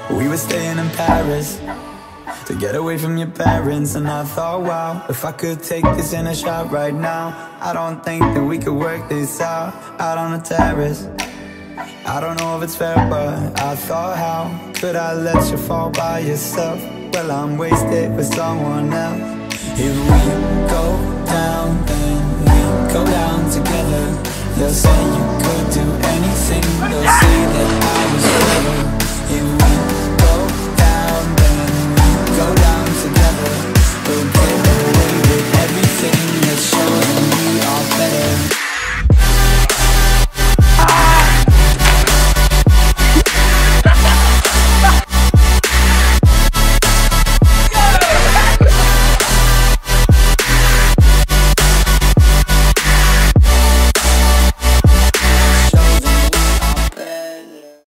We were staying in Paris to get away from your parents. And I thought, wow, if I could take this in a shot right now, I don't think that we could work this out on the terrace. I don't know if it's fair, but I thought, how could I let you fall by yourself? Well, I'm wasted with someone else. If we go down, then we go down together. They'll say you could do anything. They'll say that I was clever.